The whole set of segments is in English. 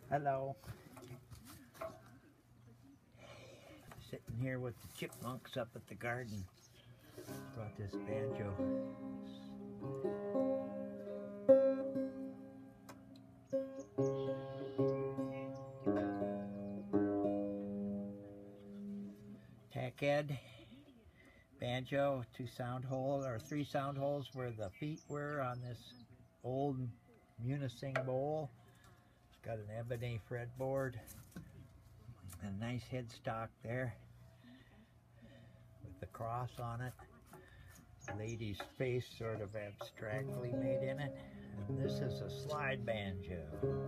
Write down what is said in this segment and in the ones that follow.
Hello. Sitting here with the chipmunks up at the garden. Brought this banjo. Tack head, banjo, 2 sound holes or 3 sound holes where the feet were on this old Munising bowl. It's got an ebony fretboard and a nice headstock there with the cross on it. The lady's face sort of abstractly made in it. And this is a slide banjo.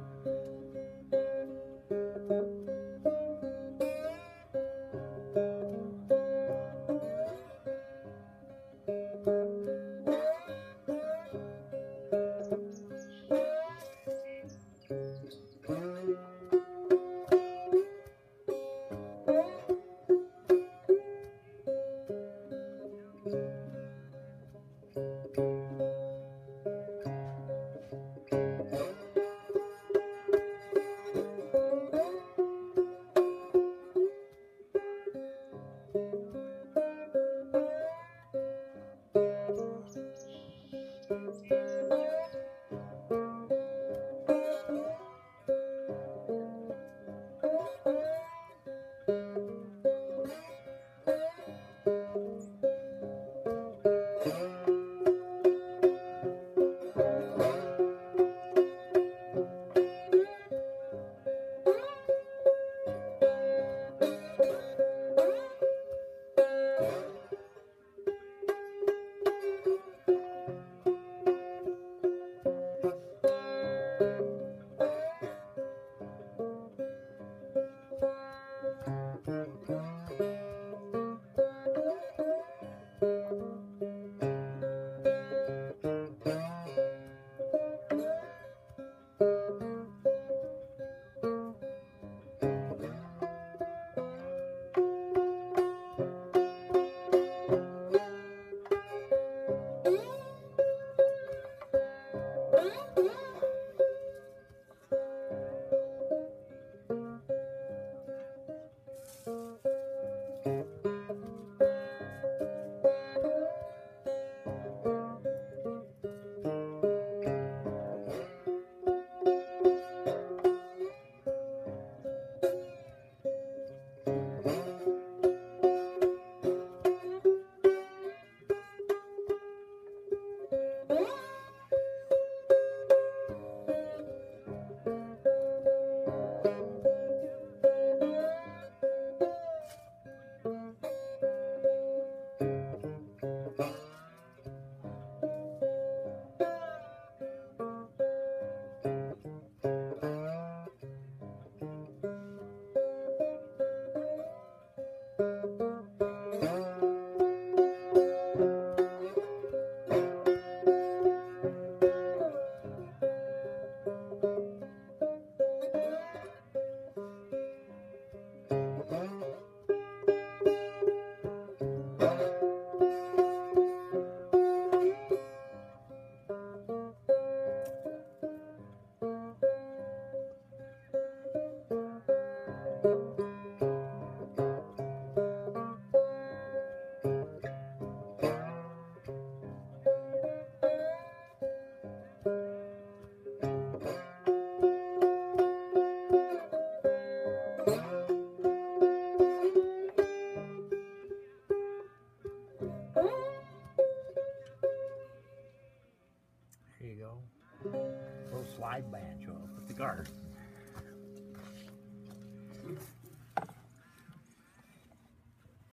There you go. Little slide banjo up at the garden.